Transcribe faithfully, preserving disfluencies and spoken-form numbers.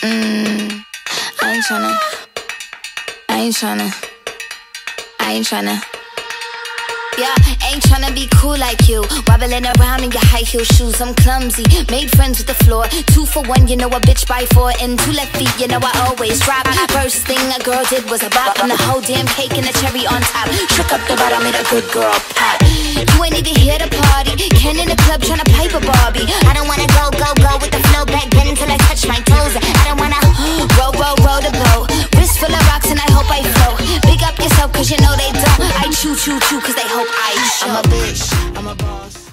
Mm, I ain't tryna, I ain't tryna, I ain't tryna. Yeah, ain't tryna be cool like you, wobbling around in your high heel shoes. I'm clumsy, made friends with the floor. Two for one, you know a bitch by four. And two left feet, you know I always drop. First thing a girl did was a bop, and the whole damn cake and the cherry on top. Shook up the bottom, made a good girl pop. You ain't even here to party, Ken in the club tryna pipe a Barbie. I don't wanna go, go, go with the flow back then till I touch my toes. I don't wanna roll, roll, roll the boat. Wrist full of rocks and I hope I float. Big up yourself cause you know they don't. I chew, chew, chew cause they hope I show. I'm a bitch, I'm a boss.